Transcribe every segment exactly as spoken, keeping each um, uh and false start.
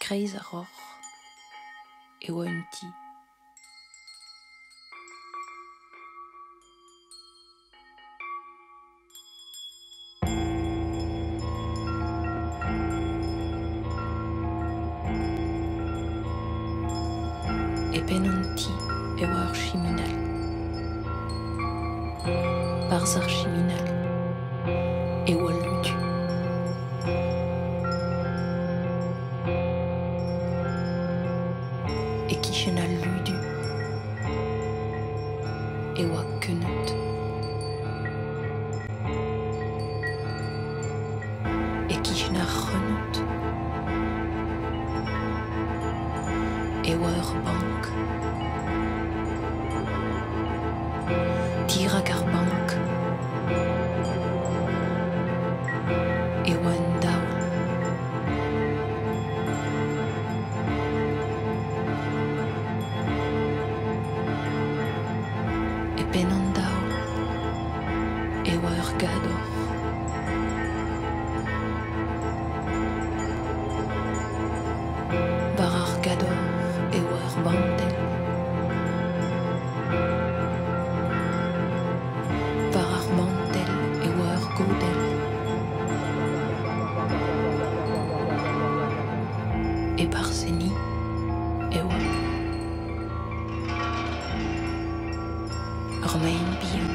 kreiz a roc'h e oa un ti. E ben an ti e oa ar chiminal. Barz ar chiminal e oa ludu. E kichen al ludu e oa keneut. E kichen ar reneut e oa ur bank. Tirak ar bank e oa un daol. E pen an daol e oa ur gador. Bar ar gador e oa ur bantel. Bar ar bantel e oa ur godel. E bar seni e oa ur maen bihan.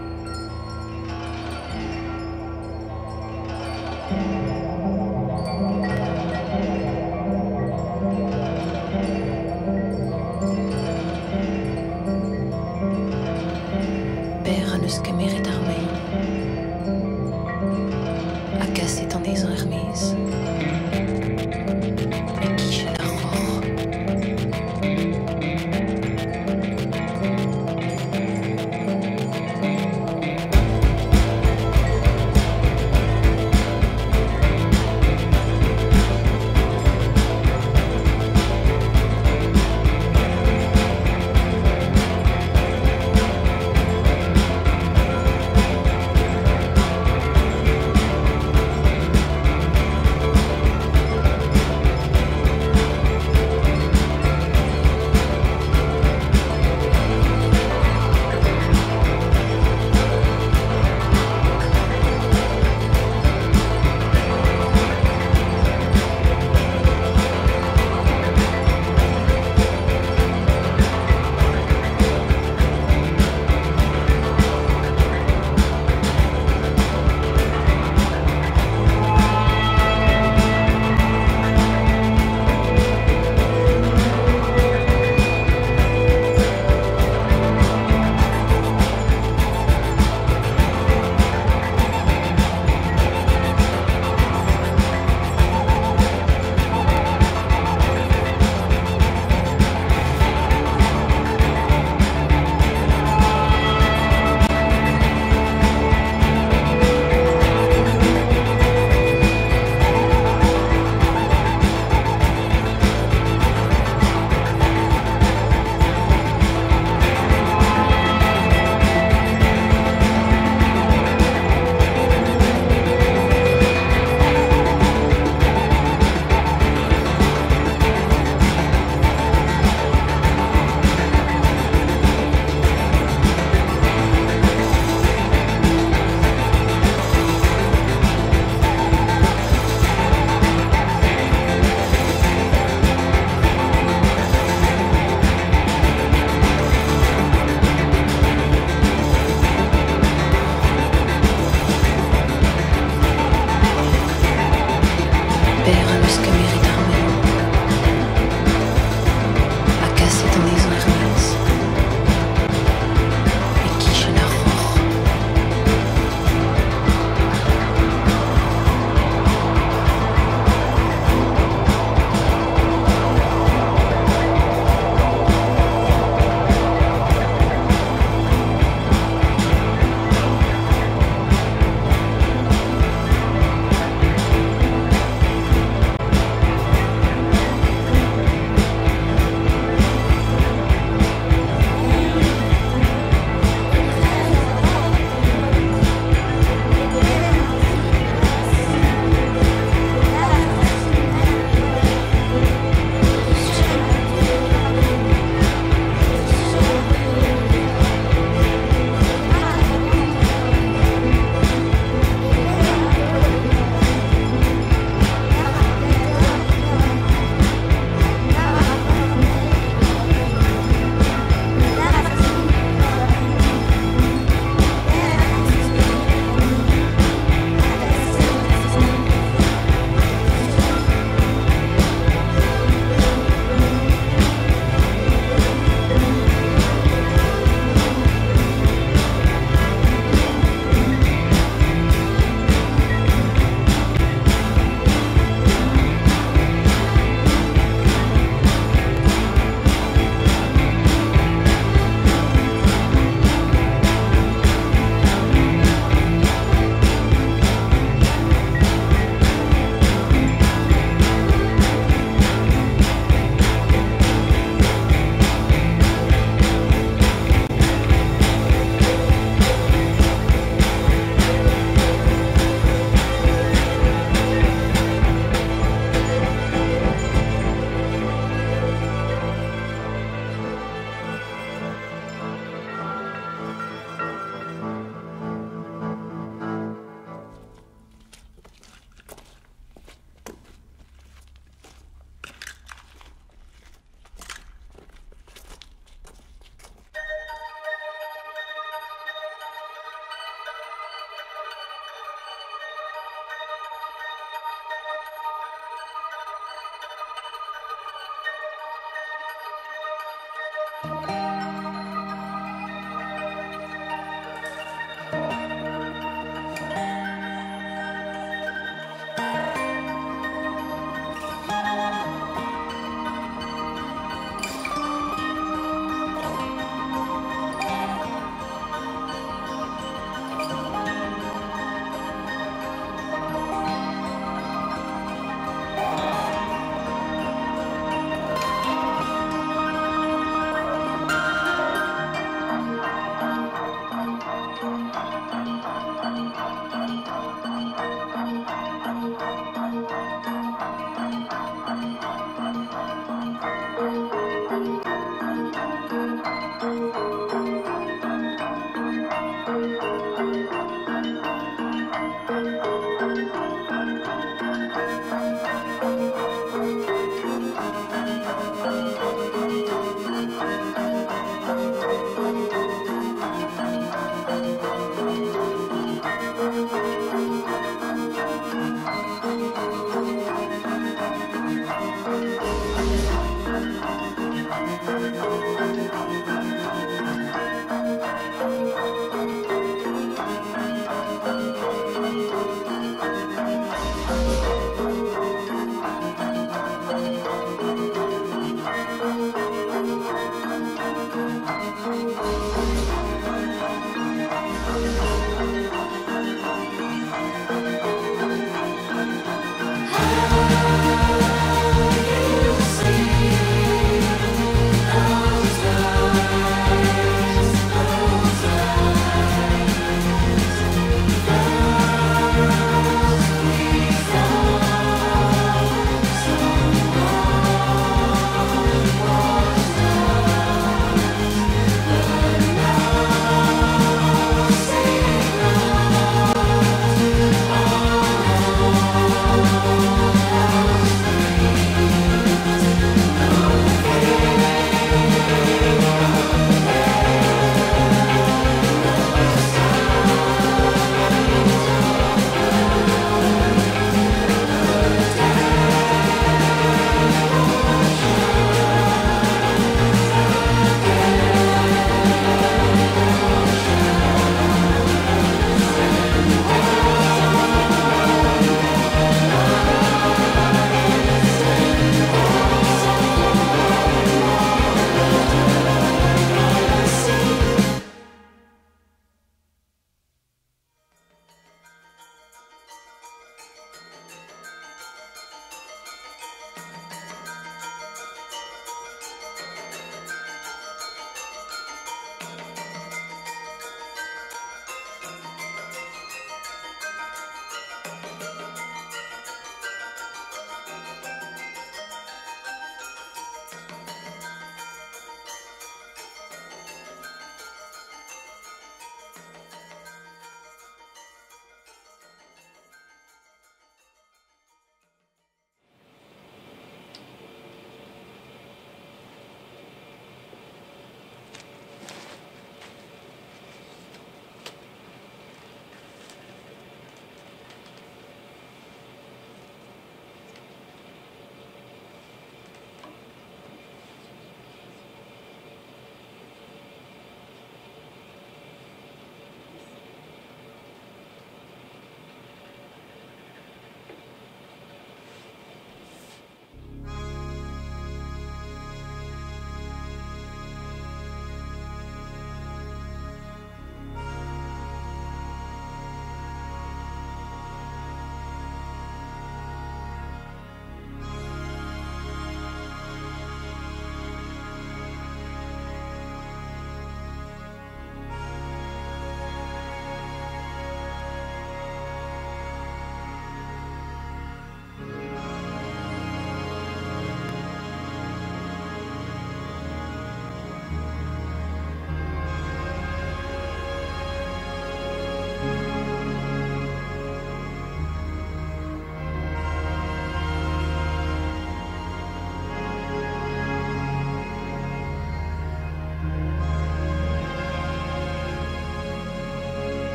Per an eus kemeret ar maen a kaset an ezhoù er-maez. E kichen ar roc'h.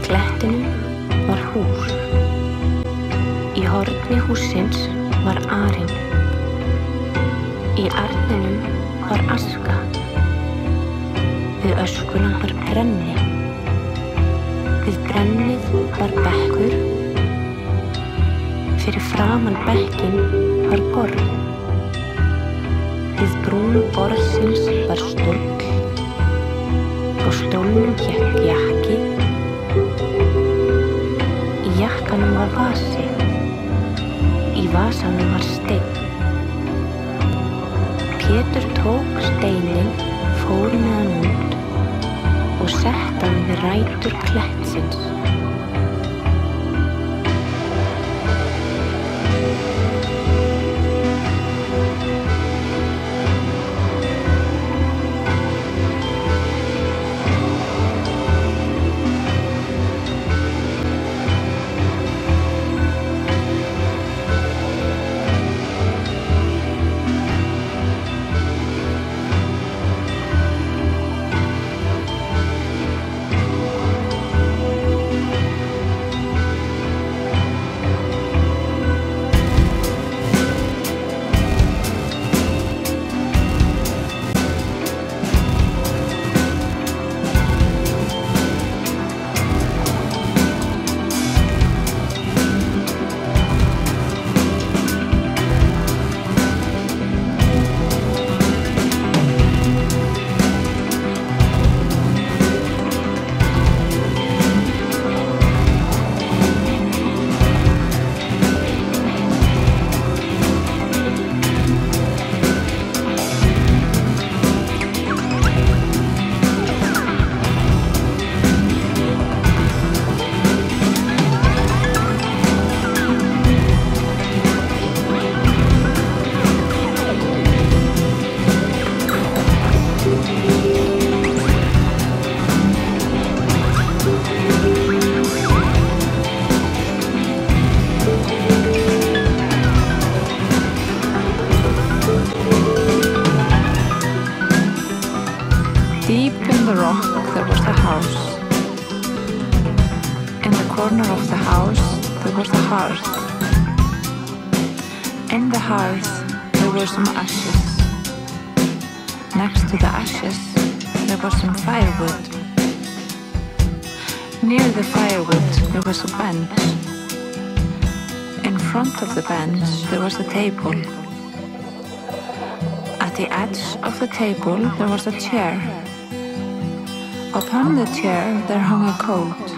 klettinum var hús. Í horni hússins var arinn. Í arninum var aska. Við öskuna var brenni. Við brennið var bekkur. Fyrir framan bekkin var borð. Við brún borðsins var stóll. Á stólnum hékk jakki. Í jakkanum var vasi. Í vasanum var steinn. Pétur tók steininn, fór með hann út og sett hann við rætur klettsins. Table. At the edge of the table there was a chair. Upon the chair there hung a coat.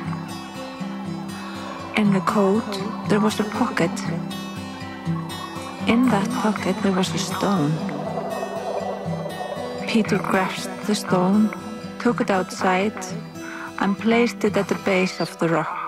In the coat there was a pocket. In that pocket there was a stone. Peter grasped the stone, took it outside, and placed it at the base of the rock.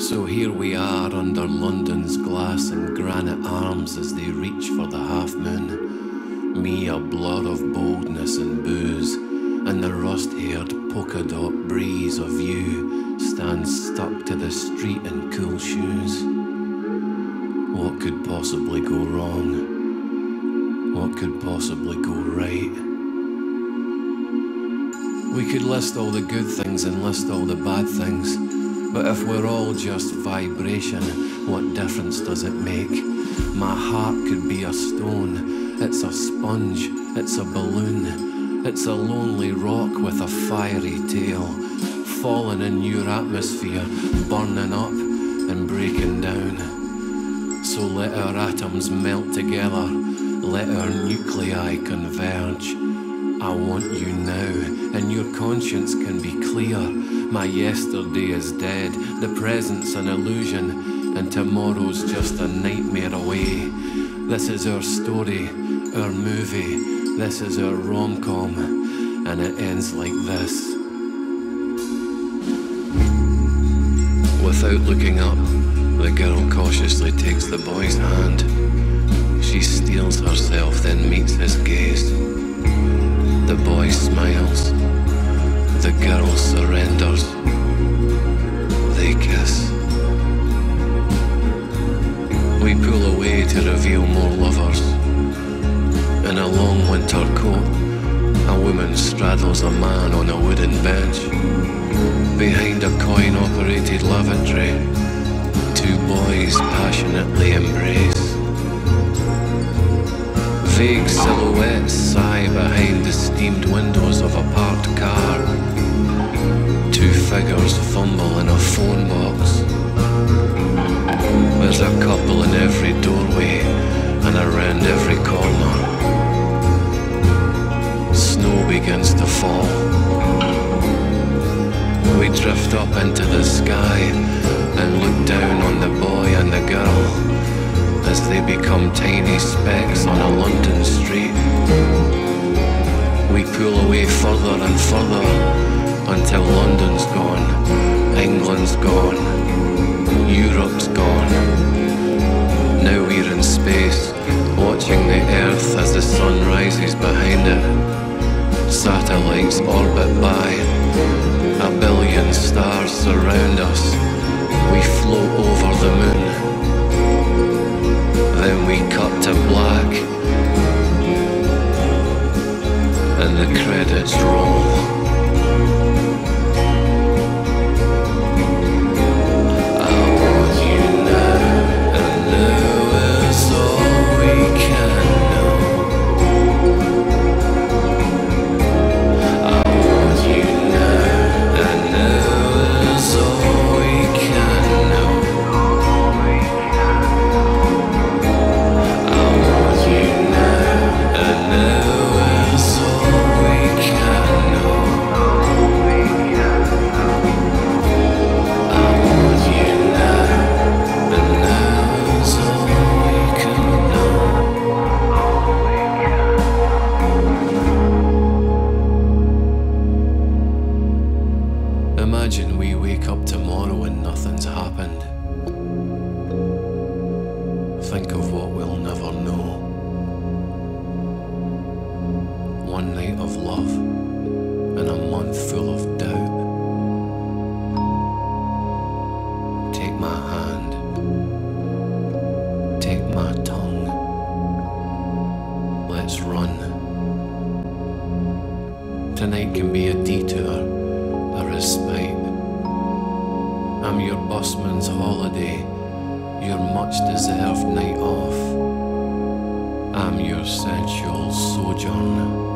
So here we are under London's glass and granite arms as they reach for the half moon. Me a blur of boldness and booze, and the rust-haired polka dot breeze of you stands stuck to the street in cool shoes. What could possibly go wrong? What could possibly go right? We could list all the good things and list all the bad things, but if we're all just vibration, what difference does it make? My heart could be a stone, it's a sponge, it's a balloon, it's a lonely rock with a fiery tail, falling in your atmosphere, burning up and breaking down. So let our atoms melt together, let our nuclei converge. I want you now, and your conscience can be clear. My yesterday is dead, the present's an illusion, and tomorrow's just a nightmare away. This is our story, our movie, this is our rom-com, and it ends like this. Without looking up, the girl cautiously takes the boy's hand. She steels herself, then meets his gaze. The boy smiles, the girl surrenders, they kiss. We pull away to reveal more lovers. In a long winter coat, a woman straddles a man on a wooden bench. Behind a coin-operated lavatory, two boys passionately embrace. Vague silhouettes sigh behind the steamed windows of a parked car. Two figures fumble in a phone box. There's a couple in every doorway and around every corner. Snow begins to fall. We drift up into the sky and look down on the boy and the girl as they become tiny specks on a London street. We pull away further and further until London's gone, England's gone, Europe's gone. Now we're in space, watching the Earth as the sun rises behind it. Satellites orbit by, a billion stars surround us. We float over the moon. Then we cut to black, and the credits roll. I want you now, and now is all we can know. I want you now, and now is all we can know. Imagine we wake up tomorrow and nothing's happened. Think of what we'll never know. One night of love and a month full of doubt. Take my hand, take my tongue. Let's run. Tonight can be a detour, a respite. I'm your busman's holiday, your much-deserved night off. I'm your sensual sojourn.